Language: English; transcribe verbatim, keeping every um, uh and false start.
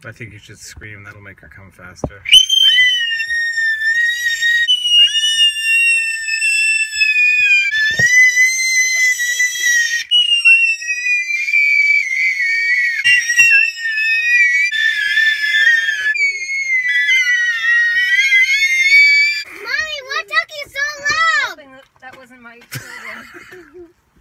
I think you should scream. That'll make her come faster. Mommy, what took you so long? That wasn't my children.